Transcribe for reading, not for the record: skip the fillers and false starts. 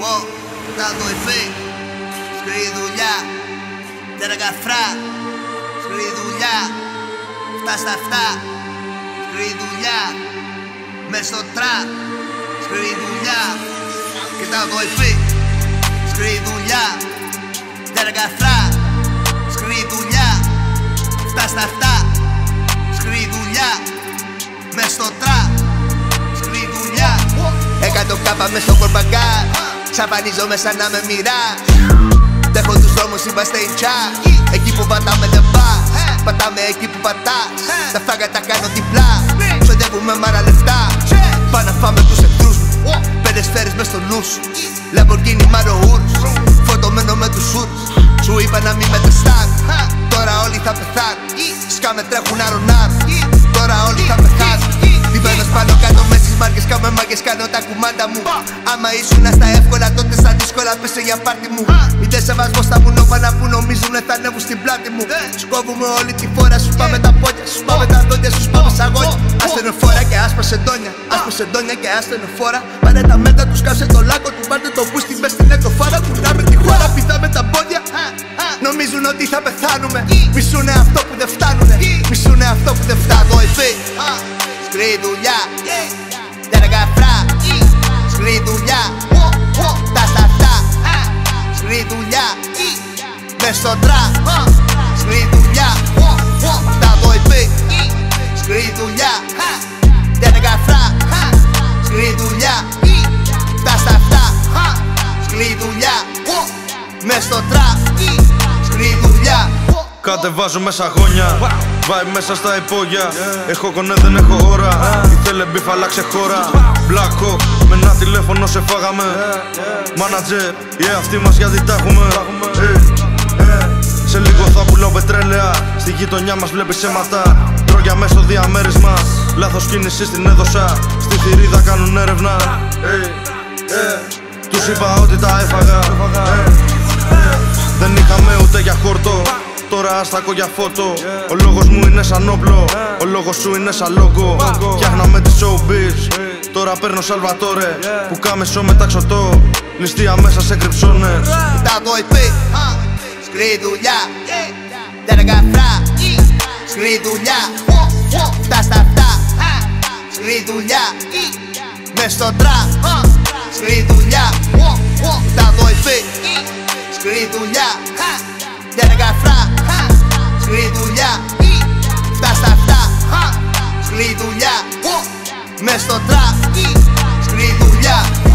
Τάδο εφέ, σκληρή δουλειά, τεραγκαφρά, σκληρή δουλειά, φτά στα αυτά, σκληρή δουλειά, μες στο τραπ, σκληρή δουλειά, κοιτάω το εφέ, σκληρή δουλειά, τεραγκαφρά, σκληρή δουλειά, φτά στα αυτά, σκληρή δουλειά, μες στο τραπ, σκληρή δουλειά. 100 κάπα μες στο κορμπαγκάζ, ξαφανίζομαι σαν να με μοιράς. Δέχω τους δρόμους, είμαστε in charge. Εκεί που πατάμε δεν πας, πατάμε εκεί που πατάς. Τα φάγα τα κάνω διπλά, ξοδεύουμε μάρα λεφτά. Πάμε να φάμε τους εχθρούς μου, 5 σφαίρες μες στο νου σου. Λαμπορκίνι Μαροούρους, φορτωμένο με τους σούρους. Σου είπα να μην με τεστάρουν, τώρα όλοι θα πεθάνουν. Σκάμε τρέχουν άρον-άρον, τώρα όλοι θα πεθάνουν. Διμένος πάνω κάτω με στις μάρκες, κάμε μάγκες, κάνω τα κουμάντα μου. Άμα ήσουν στα εύκολα, τότε στα δύσκολα πέσε για πάρτι μου. Μην δεν σεβασμό στα μουνόπανα που νομίζουνε θα ανέβουν στην πλάτη μου. Σκόβουμε όλη τη φορά, σου πάμε τα πόδια, σου πάμε τα δόντια, σου πάμε σαν γόνια. Ασθενοφόρα και άσπασε ντόνια, άσπασε ντόνια και ασθενοφόρα. Πάρε τα μέτρα του, σκάσε το λάκκο του, πάρτε το μπούστι μες στην εκοφάρα. Κουρνάμε τη χώρα, πηδάμε τα πόδια. Νομίζουν ότι θα πεθάνουμε, μισούνε αυτό που δεν φτάνουνε, μισούνε αυτό που δεν φτάνουν. Σκληρή δουλειά, τεραγκαφρά, σκληρή δουλειά, τα σταθά, σκληρή δουλειά, μες στο τραπ, σκληρή δουλειά, τα βοηθή, σκληρή δουλειά, τεραγκαφρά, σκληρή δουλειά, τα σταθά, σκληρή δουλειά, μες στο τραπ, σκληρή δουλειά. Κατεβάζω μέσα γόνια, πάει μέσα στα υπόγεια. Έχω κονέ, δεν έχω ώρα. Ήθελε μπιφ, αλλάξε χώρα. Black Hawk, με ένα τηλέφωνο σε φάγαμε. Manager, αυτοί μας γιατί τα έχουμε. Σε λίγο θα πουλάω πετρέλαια. Στη γειτονιά μας βλέπεις αίματα. Τρόγια μέσα στο διαμέρισμα. Λάθος κίνηση στην έδωσα. Στη θηρίδα κάνουν έρευνα. Τους είπα ότι τα έφαγα. Δεν είχαμε ούτε για χόρτο. Τώρα άστακω για φώτο. Ο λόγος μου είναι σαν όπλο, ο λόγος σου είναι σαν λόγο. Φτιάχναμε τη showbiz, τώρα παίρνω Σαλβατόρε. Που κάμεσο μεταξωτό, ληστεία μέσα σε κρυψώνες. Τα βοηθή, σκληρή δουλειά, τεραγκαφρά, σκληρή δουλειά, φτά στα αυτά, σκληρή δουλειά, μες στο τραπ, σκληρή δουλειά. Τα βοηθή, σκληρή δουλειά, τεραγκαφρά, σκληρή δουλειά, φτά στα αυτά, σκληρή δουλειά, μες στο τραπ, σκληρή δουλειά.